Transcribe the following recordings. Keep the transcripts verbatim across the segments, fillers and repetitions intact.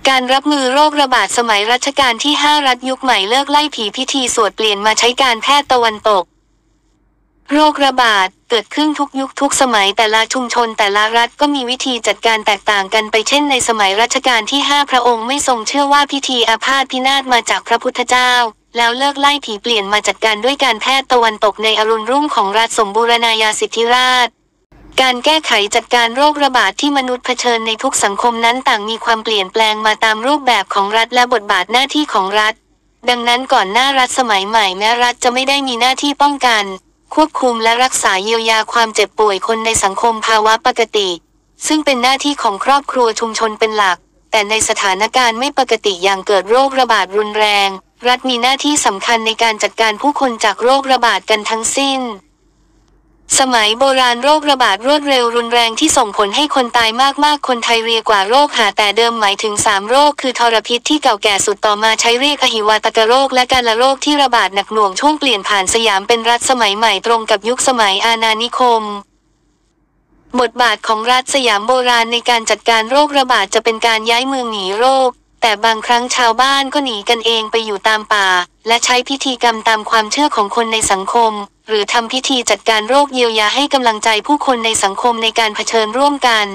การรับมือโรคระบาดสมัยรัชกาลที่ห้ารัฐยุคใหม่เลิกไล่ผีพิธีสวดเปลี่ยนมาใช้การแพทย์ตะวันตกโรคระบาดเกิดขึ้นทุกยุคทุกสมัยแต่ละชุมชนแต่ละรัฐก็มีวิธีจัดการแตกต่างกันไปเช่นในสมัยรัชกาลที่ห้าพระองค์ไม่ทรงเชื่อว่าพิธีอาพาธพินาศมาจากพระพุทธเจ้าแล้วเลิกไล่ผีเปลี่ยนมาจัดการด้วยการแพทย์ตะวันตกในอรุณรุ่งของรัฐสมบูรณาญาสิทธิราชการแก้ไขจัดการโรคระบาดที่มนุษย์เผชิญในทุกสังคมนั้นต่างมีความเปลี่ยนแปลงมาตามรูปแบบของรัฐและบทบาทหน้าที่ของรัฐดังนั้นก่อนหน้ารัฐสมัยใหม่แม้รัฐจะไม่ได้มีหน้าที่ป้องกันควบคุมและรักษาเยียวยาความเจ็บป่วยคนในสังคมภาวะปกติซึ่งเป็นหน้าที่ของครอบครัวชุมชนเป็นหลักแต่ในสถานการณ์ไม่ปกติอย่างเกิดโรคระบาดรุนแรงรัฐมีหน้าที่สำคัญในการจัดการผู้คนจากโรคระบาดกันทั้งสิ้นสมัยโบราณโรคระบาดรวดเร็วรุนแรงที่ส่งผลให้คนตายมากๆคนไทยเรียกว่าโรคหาแต่เดิมหมายถึงสามโรคคือทรพิษที่เก่าแก่สุดต่อมาใช้เรียกอหิวาตกโรคและกาฬโรคที่ระบาดหนักหน่วงช่วงเปลี่ยนผ่านสยามเป็นรัฐสมัยใหม่ตรงกับยุคสมัยอาณานิคมบทบาทของรัฐสยามโบราณในการจัดการโรคระบาดจะเป็นการย้ายเมืองหนีโรคแต่บางครั้งชาวบ้านก็หนีกันเองไปอยู่ตามป่าและใช้พิธีกรรมตามความเชื่อของคนในสังคมหรือทำพิธีจัดการโรคเยียวยาให้กำลังใจผู้คนในสังคมในการเผชิญร่วมกัน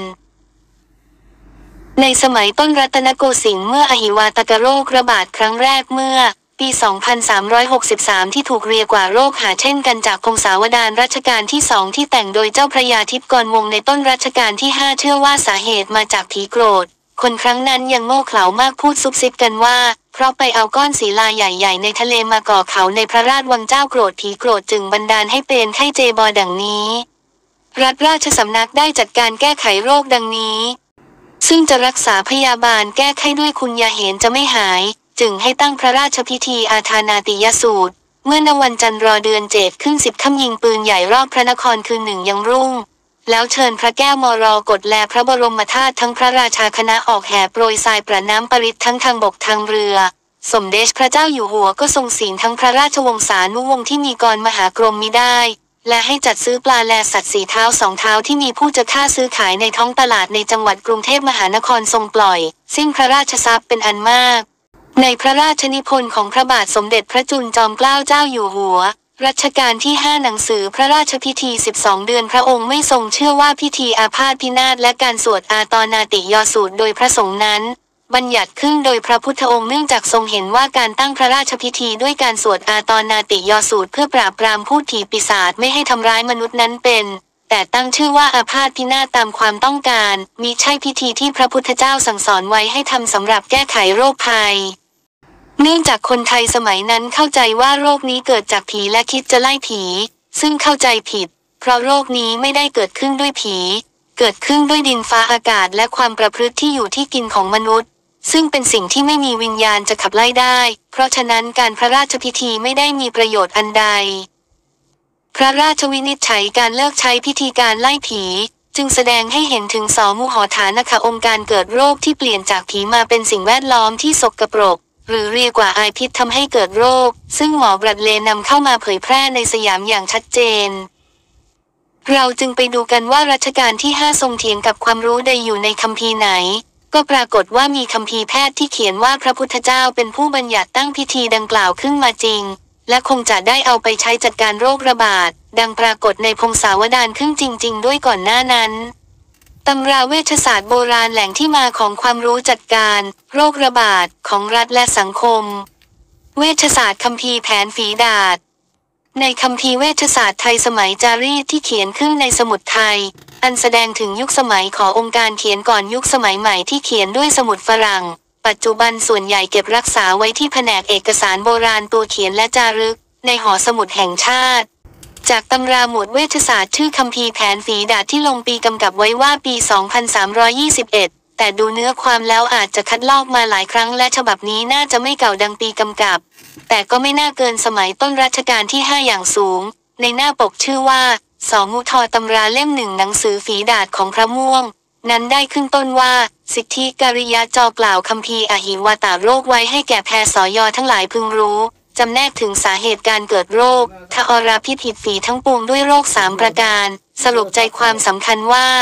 ในสมัยต้นรัตนโกสินทร์เมื่ออหิวาตกโรคระบาดครั้งแรกเมื่อปี สองพันสามร้อยหกสิบสาม ที่ถูกเรียกว่าโรคหาเช่นกันจากพงศาวดารรัชกาลที่สองที่แต่งโดยเจ้าพระยาทิพย์กรวงในต้นรัชกาลที่ห้าเชื่อว่าสาเหตุมาจากผีโกรธคนครั้งนั้นยังโง่เขลามากพูดซุบซิบกันว่าเพราะไปเอาก้อนศิลาใหญ่ๆในทะเลมาก่อเขาในพระราชวังเจ้าโกรธผีโกรธจึงบันดาลให้เป็นไข้เจบอดังนี้รัฐราชสำนักได้จัดการแก้ไขโรคดังนี้ซึ่งจะรักษาพยาบาลแก้ไข้ด้วยคุณยาเห็นจะไม่หายจึงให้ตั้งพระราชพิธีอาทานาติยสูตรเมื่อณวันจันทร์รอเดือนเจ็ดขึ้นสิบค่ำยิงปืนใหญ่รอบพระนครคืนหนึ่งยังรุ่งแล้วเชิญพระแก้วมรกตแลพระบรมธาตุทั้งพระราชาคณะออกแห่โปรยทรายประน้ำปริศทั้งทางบกทางเรือสมเด็จพระเจ้าอยู่หัวก็ทรงศีลทั้งพระราชวงศานุวงศ์ที่มีกรมหากรมมิได้และให้จัดซื้อปลาแลสัตว์สีเท้าสองเท้าที่มีผู้จะฆ่าซื้อขายในท้องตลาดในจังหวัดกรุงเทพมหานครทรงปล่อยสิ้นพระราชทรัพย์เป็นอันมากในพระราชนิพนธ์ของพระบาทสมเด็จพระจุลจอมเกล้าเจ้าอยู่หัวรัชกาลที่ห้าหนังสือพระราชพิธีสิบสองเดือนพระองค์ไม่ทรงเชื่อว่าพิธีอาพาธพินาศและการสวดอาตอนาติยสูตรโดยพระสงฆ์นั้นบัญญัติขึ้นโดยพระพุทธองค์เนื่องจากทรงเห็นว่าการตั้งพระราชพิธีด้วยการสวดอาตอนาติยสูตรเพื่อปราบปรามพูดผีปีศาจไม่ให้ทำร้ายมนุษย์นั้นเป็นแต่ตั้งชื่อว่าอาพาธพินาศตามความต้องการมิใช่พิธีที่พระพุทธเจ้าสั่งสอนไว้ให้ทำสำหรับแก้ไขโรคภัยเนื่องจากคนไทยสมัยนั้นเข้าใจว่าโรคนี้เกิดจากผีและคิดจะไล่ผีซึ่งเข้าใจผิดเพราะโรคนี้ไม่ได้เกิดขึ้นด้วยผีเกิดขึ้นด้วยดินฟ้าอากาศและความประพฤติที่อยู่ที่กินของมนุษย์ซึ่งเป็นสิ่งที่ไม่มีวิญญาณจะขับไล่ได้เพราะฉะนั้นการพระราชพิธีไม่ได้มีประโยชน์อันใดพระราชวินิจฉัยการเลิกใช้พิธีการไล่ผีจึงแสดงให้เห็นถึงสมุหฐานคองค์การเกิดโรคที่เปลี่ยนจากผีมาเป็นสิ่งแวดล้อมที่สกปรกหรือเรียกว่าไอพิษทำให้เกิดโรคซึ่งหมอบรัดเลนนำเข้ามาเผยแพร่ในสยามอย่างชัดเจนเราจึงไปดูกันว่ารัชกาลที่ห้าทรงเถียงกับความรู้ใดอยู่ในคัมภีร์ไหนก็ปรากฏว่ามีคัมภีร์แพทย์ที่เขียนว่าพระพุทธเจ้าเป็นผู้บัญญัติตั้งพิธีดังกล่าวขึ้นมาจริงและคงจะได้เอาไปใช้จัดการโรคระบาดดังปรากฏในพงศาวดารขึ้นจริงๆด้วยก่อนหน้านั้นตำราเวชศาสตร์โบราณแหล่งที่มาของความรู้จัดการโรคระบาดของรัฐและสังคมเวชศาสตร์คัมภีร์แผนฝีดาษในคัมภีร์เวชศาสตร์ไทยสมัยจารีตที่เขียนขึ้นในสมุดไทยอันแสดงถึงยุคสมัยขององค์การเขียนก่อนยุคสมัยใหม่ที่เขียนด้วยสมุดฝรั่งปัจจุบันส่วนใหญ่เก็บรักษาไว้ที่แผนกเอกสารโบราณตัวเขียนและจารึกในหอสมุดแห่งชาติจากตำราหมวดเวชศาสตร์ชื่อคัมภีร์แผนฝีดาษที่ลงปีกำกับไว้ว่าปี สองพันสามร้อยยี่สิบเอ็ด แต่ดูเนื้อความแล้วอาจจะคัดลอกมาหลายครั้งและฉบับนี้น่าจะไม่เก่าดังปีกำกับแต่ก็ไม่น่าเกินสมัยต้นรัชกาลที่ห้าอย่างสูงในหน้าปกชื่อว่าสองมุทอตำราเล่มหนึ่งหนังสือฝีดาษของพระม่วงนั้นได้ขึ้นต้นว่าสิทธิกริยาจอกล่าวคัมภีร์อหิวาตโรคไว้ให้แก่แพทย์สยทั้งหลายพึงรู้จำแนกถึงสาเหตุการเกิดโรคทอราพิษหิดฝีทั้งปวงด้วยโรคสามประการสรุปใจความสำคัญว่า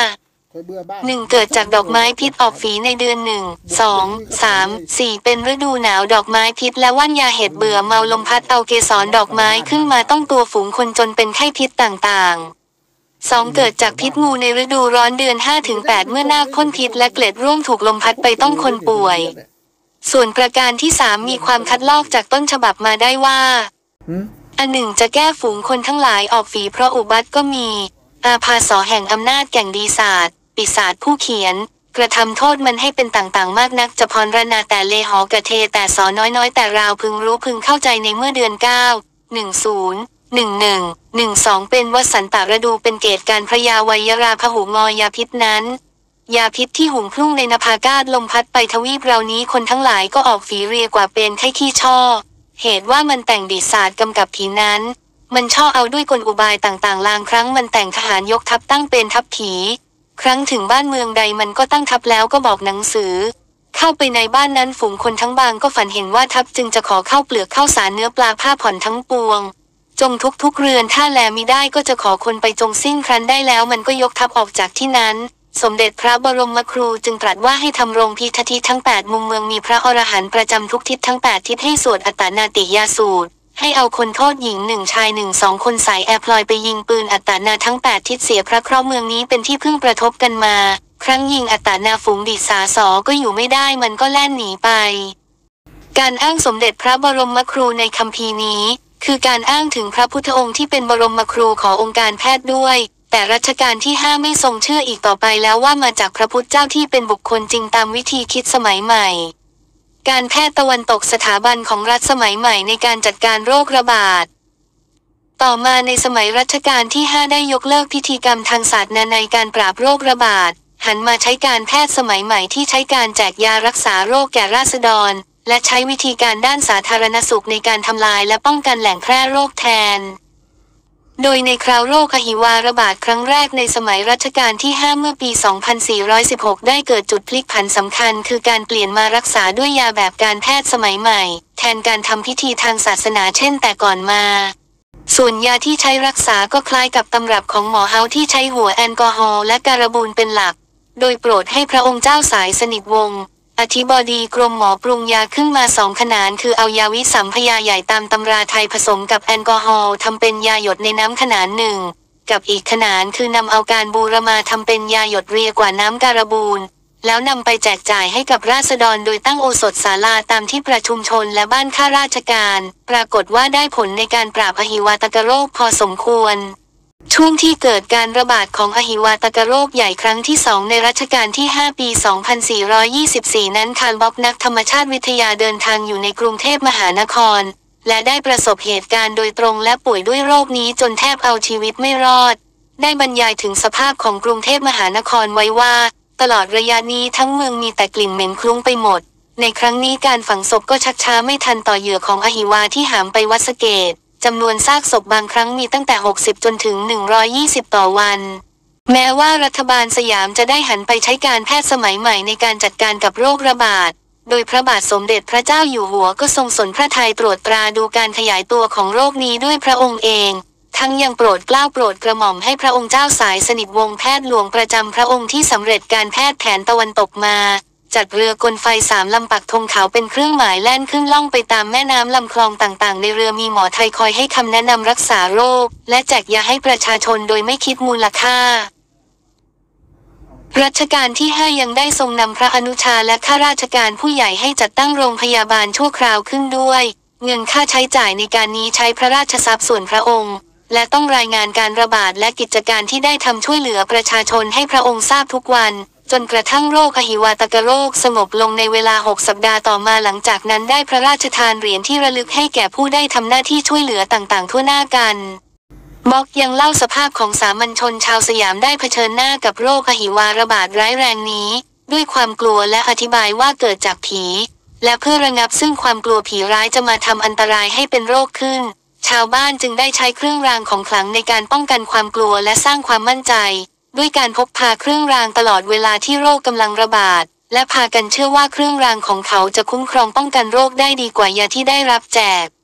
หนึ่งเกิดจากดอกไม้พิษออกฝีในเดือนหนึ่ง สอง สาม สี่เป็นฤดูหนาวดอกไม้พิษและว่านยาเห็ดเบื่อเมาลมพัดเอาเกสรดอกไม้ขึ้นมาต้องตัวฝูงคนจนเป็นไข้พิษต่างๆ สอง เกิดจากพิษงูในฤดูร้อนเดือน ห้าถึงแปด เมื่อนาคพ่นพิษและเกล็ดร่วงถูกลมพัดไปต้องคนป่วยส่วนประการที่สามมีความคัดลอกจากต้นฉบับมาได้ว่าอันหนึ่งจะแก้ฝูงคนทั้งหลายออกฝีเพราะอุบัติก็มีอาพาสอแห่งอำนาจแก่งดีศาสตร์ปีศาจผู้เขียนกระทำโทษมันให้เป็นต่างๆมากนักจะพรรณนาแต่เลหอกระเทแต่สอน้อยๆแต่ราวพึงรู้พึงเข้าใจในเมื่อเดือนเก้า หนึ่ง ศูนย์ หนึ่ง หนึ่ง หนึ่ง สองเป็นวสันตฤดูเป็นเกตการพระยาวัยราพหูงอยาพิษนั้นยาพิษที่หุงพุ่งในนภากาศลมพัดไปทวีปเรานี้คนทั้งหลายก็ออกฝีเรียกว่าเป็นไข้ขี้ช่อเหตุว่ามันแต่งดิศาสตร์กำกับผีนั้นมันช่อเอาด้วยกลอุบายต่างๆลางครั้งมันแต่งทหารยกทัพตั้งเป็นทัพผีครั้งถึงบ้านเมืองใดมันก็ตั้งทัพแล้วก็บอกหนังสือเข้าไปในบ้านนั้นฝูงคนทั้งบางก็ฝันเห็นว่าทัพจึงจะขอเข้าเปลือกเข้าสารเนื้อปลาผ้าผ่อนทั้งปวงจงทุกทุกเรือนถ้าแลมิได้ก็จะขอคนไปจงสิ้นครั้นได้แล้วมันก็ยกทัพออกจากที่นั้นสมเด็จพระบรมครูจึงตรัสว่าให้ทำโรงพิธีทั้งแปดมุมเมืองมีพระอรหันต์ประจำทุกทิศทั้งแปดทิศให้สวดอัตตนาติยาสูตรให้เอาคนโทษหญิงหนึ่งชายหนึ่งสองคนสายแอร์พลอยไปยิงปืนอัตตนาทั้งแปดทิศเสียพระเคราะห์เมืองนี้เป็นที่พึ่งประทบกันมาครั้งยิงอัตตนาฝูงดิสาสอก็อยู่ไม่ได้มันก็แล่นหนีไปการอ้างสมเด็จพระบรมครูในคัมภีร์นี้คือการอ้างถึงพระพุทธองค์ที่เป็นบรมครูขององค์การแพทย์ด้วยแต่รัชกาลที่ห้าไม่ทรงเชื่ออีกต่อไปแล้วว่ามาจากพระพุทธเจ้าที่เป็นบุคคลจริงตามวิธีคิดสมัยใหม่การแพทย์ตะวันตกสถาบันของรัฐสมัยใหม่ในการจัดการโรคระบาดต่อมาในสมัยรัชกาลที่ห้าได้ยกเลิกพิธีกรรมทางศาสตร์ในการปราบโรคระบาดหันมาใช้การแพทย์สมัยใหม่ที่ใช้การแจกยารักษาโรคแก่ราษฎรและใช้วิธีการด้านสาธารณสุขในการทำลายและป้องกันแหล่งแพร่โรคแทนโดยในคราวโรคอหิวาระบาดครั้งแรกในสมัยรัชกาลที่ห้าเมื่อปี สองพันสี่ร้อยสิบหก ได้เกิดจุดพลิกผันสำคัญคือการเปลี่ยนมารักษาด้วยยาแบบการแพทย์สมัยใหม่แทนการทำพิธีทางศาสนาเช่นแต่ก่อนมาส่วนยาที่ใช้รักษาก็คล้ายกับตำรับของหมอเฮาที่ใช้หัวแอลกอฮอล์และการบูนเป็นหลักโดยโปรดให้พระองค์เจ้าสายสนิทวงศ์อธิบดีกรมหมอปรุงยาขึ้นมาสองขนานคือเอายาวิสัมพยาใหญ่ตามตำราไทยผสมกับแอลกอฮอล์ทำเป็นยาหยดในน้ำขนานหนึ่งกับอีกขนานคือนำเอาการบูรมาทำเป็นยาหยดเรียกว่าน้ำการบูนแล้วนำไปแจกจ่ายให้กับราษฎรโดยตั้งโอสถศาลาตามที่ประชุมชนและบ้านข้าราชการปรากฏว่าได้ผลในการปราบอหิวาตกโรคพอสมควรช่วงที่เกิดการระบาดของอหิวาตกโรคใหญ่ครั้งที่สองในรัชกาลที่ห้าปี สองพันสี่ร้อยยี่สิบสี่ นั้นคาร์ลบ็อกนักธรรมชาติวิทยาเดินทางอยู่ในกรุงเทพมหานครและได้ประสบเหตุการณ์โดยตรงและป่วยด้วยโรคนี้จนแทบเอาชีวิตไม่รอดได้บรรยายถึงสภาพของกรุงเทพมหานครไว้ว่าตลอดระยะนี้ทั้งเมืองมีแต่กลิ่นเหม็นคลุ้งไปหมดในครั้งนี้การฝังศพก็ชักช้าไม่ทันต่อเหยื่อของอหิวาที่หามไปวัดสะเกษจำนวนซากศพบางครั้งมีตั้งแต่หกสิบจนถึงหนึ่งร้อยยี่สิบต่อวันแม้ว่ารัฐบาลสยามจะได้หันไปใช้การแพทย์สมัยใหม่ในการจัดการกับโรคระบาดโดยพระบาทสมเด็จพระเจ้าอยู่หัวก็ทรงสนพระทัยตรวจตราดูการขยายตัวของโรคนี้ด้วยพระองค์เองทั้งยังโปรดเกล้าโปรดกระหม่อมให้พระองค์เจ้าสายสนิทวงศ์แพทย์หลวงประจำพระองค์ที่สำเร็จการแพทย์แผนตะวันตกมาจัดเรือกลไฟสามลำปักธงขาวเป็นเครื่องหมายแล่นขึ้นล่องไปตามแม่น้ำลำคลองต่างๆในเรือมีหมอไทยคอยให้คำแนะนำรักษาโรคและแจกยาให้ประชาชนโดยไม่คิดมูลค่ารัชกาลที่ห้ายังได้ทรงนำพระอนุชาและข้าราชการผู้ใหญ่ให้จัดตั้งโรงพยาบาลชั่วคราวขึ้นด้วยเงินค่าใช้จ่ายในการนี้ใช้พระราชทรัพย์ส่วนพระองค์และต้องรายงานการระบาดและกิจการที่ได้ทำช่วยเหลือประชาชนให้พระองค์ทราบทุกวันจนกระทั่งโรคอหิวาตกโรคสงบลงในเวลาหกสัปดาห์ต่อมาหลังจากนั้นได้พระราชทานเหรียญที่ระลึกให้แก่ผู้ได้ทำหน้าที่ช่วยเหลือต่างๆทั่วหน้ากันบ็อกยังเล่าสภาพของสามัญชนชาวสยามได้เผชิญหน้ากับโรคอหิวาระบาดร้ายแรงนี้ด้วยความกลัวและอธิบายว่าเกิดจากผีและเพื่อระงับซึ่งความกลัวผีร้ายจะมาทำอันตรายให้เป็นโรคขึ้นชาวบ้านจึงได้ใช้เครื่องรางของขลังในการป้องกันความกลัวและสร้างความมั่นใจด้วยการพกพาเครื่องรางตลอดเวลาที่โรคกำลังระบาดและพากันเชื่อว่าเครื่องรางของเขาจะคุ้มครองป้องกันโรคได้ดีกว่ายาที่ได้รับแจก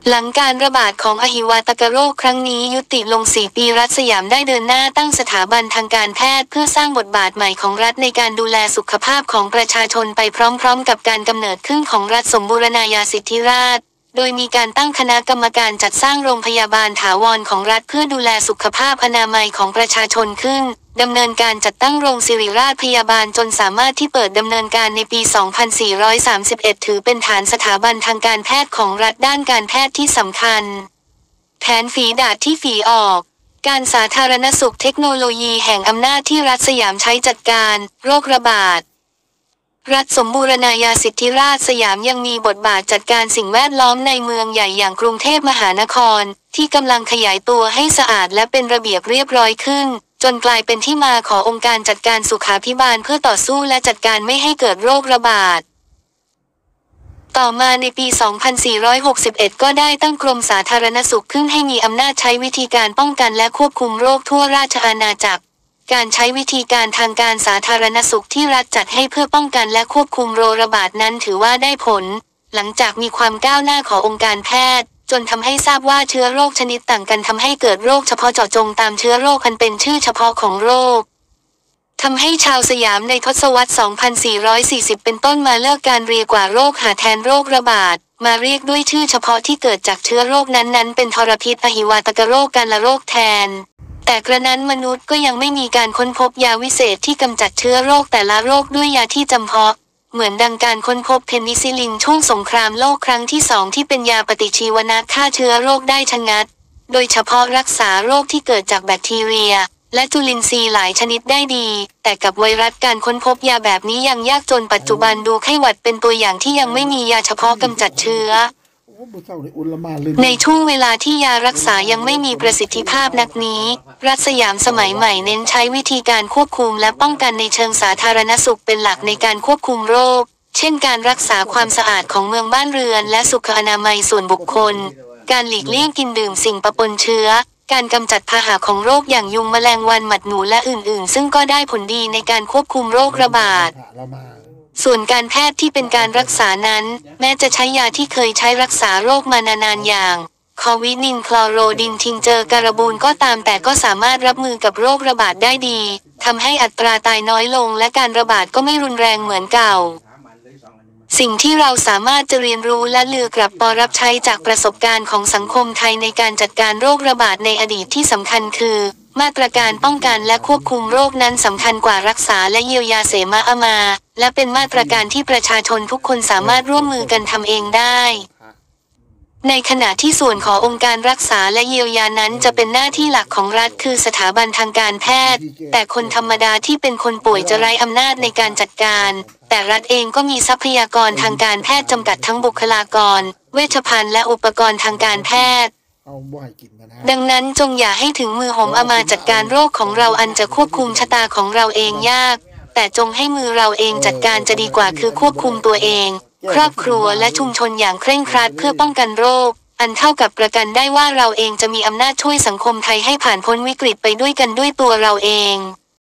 หลังการระบาดของอหิวาตกโรคครั้งนี้ยุติลงสี่ปีรัฐสยามได้เดินหน้าตั้งสถาบันทางการแพทย์เพื่อสร้างบทบาทใหม่ของรัฐในการดูแลสุขภาพของประชาชนไปพร้อมๆกับการกำเนิดขึ้นของรัฐสมบูรณาญาสิทธิราชย์โดยมีการตั้งคณะกรรมการจัดสร้างโรงพยาบาลถาวรของรัฐเพื่อดูแลสุขภาพอนามัยของประชาชนขึ้นดำเนินการจัดตั้งโรงศิริราชพยาบาลจนสามารถที่เปิดดำเนินการในปี สองพันสี่ร้อยสามสิบเอ็ด ถือเป็นฐานสถาบันทางการแพทย์ของรัฐด้านการแพทย์ที่สำคัญแผนฝีดาษที่ฝีออกการสาธารณสุขเทคโนโลยีแห่งอำนาจที่รัฐสยามใช้จัดการโรคระบาดรัฐสมบูรณาญาสิทธิราชสยามยังมีบทบาทจัดการสิ่งแวดล้อมในเมืองใหญ่อย่างกรุงเทพมหานครที่กำลังขยายตัวให้สะอาดและเป็นระเบียบเรียบร้อยขึ้นจนกลายเป็นที่มาขององค์การจัดการสุขาภิบาลเพื่อต่อสู้และจัดการไม่ให้เกิดโรคระบาดต่อมาในปี สองพันสี่ร้อยหกสิบเอ็ด ก็ได้ตั้งกรมสาธารณสุขขึ้นให้มีอำนาจใช้วิธีการป้องกันและควบคุมโรคทั่วราชอาณาจักรการใช้วิธีการทางการสาธารณสุขที่รัฐจัดให้เพื่อป้องกันและควบคุมโรคระบาดนั้นถือว่าได้ผลหลังจากมีความก้าวหน้าขององค์การแพทย์จนทำให้ทราบว่าเชื้อโรคชนิดต่างกันทำให้เกิดโรคเฉพาะเจาะจงตามเชื้อโรคอันเป็นชื่อเฉพาะของโรคทำให้ชาวสยามในทศวรรษ สองพันสี่ร้อยสี่สิบ เป็นต้นมาเลิกการเรียกว่าโรคหาแทนโรคระบาดมาเรียกด้วยชื่อเฉพาะที่เกิดจากเชื้อโรคนั้นๆเป็นทรพิษอหิวาตกโรคกาฬโรคแทนแต่กระนั้นมนุษย์ก็ยังไม่มีการค้นพบยาวิเศษที่กำจัดเชื้อโรคแต่ละโรคด้วยยาที่จำเพาะเหมือนดังการค้นพบเพนิซิลลินช่วงสงครามโลกครั้งที่สองที่เป็นยาปฏิชีวนะฆ่าเชื้อโรคได้ชะงัดโดยเฉพาะรักษาโรคที่เกิดจากแบคทีเรียและจุลินทรีย์หลายชนิดได้ดีแต่กับไวรัสการค้นพบยาแบบนี้ยังยากจนปัจจุบันดูไข้หวัดเป็นตัวอย่างที่ยังไม่มียาเฉพาะกำจัดเชื้อในช่วงเวลาที่ยารักษายังไม่มีประสิทธิภาพนักนี้รัฐสยามสมัยใหม่เน้นใช้วิธีการควบคุมและป้องกันในเชิงสาธารณสุขเป็นหลักในการควบคุมโรคเช่นการรักษาความสะอาดของเมืองบ้านเรือนและสุขอนามัยส่วนบุคคลการหลีกเลี่ยงกินดื่มสิ่งปะปนเชื้อการกำจัดพาหะของโรคอย่างยุงแมลงวันหมัดหนูและอื่นๆซึ่งก็ได้ผลดีในการควบคุมโรคระบาดส่วนการแพทย์ที่เป็นการรักษานั้นแม้จะใช้ยาที่เคยใช้รักษาโรคมานานๆอย่างคอวินินคลอโรดินทิงเจอการบูนก็ตามแต่ก็สามารถรับมือกับโรคระบาดได้ดีทำให้อัตราตายน้อยลงและการระบาดก็ไม่รุนแรงเหมือนเก่าสิ่งที่เราสามารถจะเรียนรู้และเลือกลับปอรับใช้จากประสบการณ์ของสังคมไทยในการจัดการโรคระบาดในอดีตที่สำคัญคือมาตรการป้องกันและควบคุมโรคนั้นสำคัญกว่ารักษาและเยียวยาเสมาอามาและเป็นมาตรการที่ประชาชนทุกคนสามารถร่วมมือกันทำเองได้ในขณะที่ส่วนขององค์การรักษาและเยียวยานั้นจะเป็นหน้าที่หลักของรัฐคือสถาบันทางการแพทย์แต่คนธรรมดาที่เป็นคนป่วยจะไร้อำนาจในการจัดการแต่รัฐเองก็มีทรัพยากรทางการแพทย์จำกัดทั้งบุคลากรเวชภัณฑ์และอุปกรณ์ทางการแพทย์ดังนั้นจงอย่าให้ถึงมือหมเอามาจัดการโรคของเราอันจะควบคุมชะตาของเราเองยากแต่จงให้มือเราเองจัดการจะดีกว่าคือควบคุมตัวเองครอบครัวและชุมชนอย่างเคร่งครัดเพื่อป้องกันโรคอันเท่ากับประกันได้ว่าเราเองจะมีอำนาจช่วยสังคมไทยให้ผ่านพ้นวิกฤตไปด้วยกันด้วยตัวเราเอง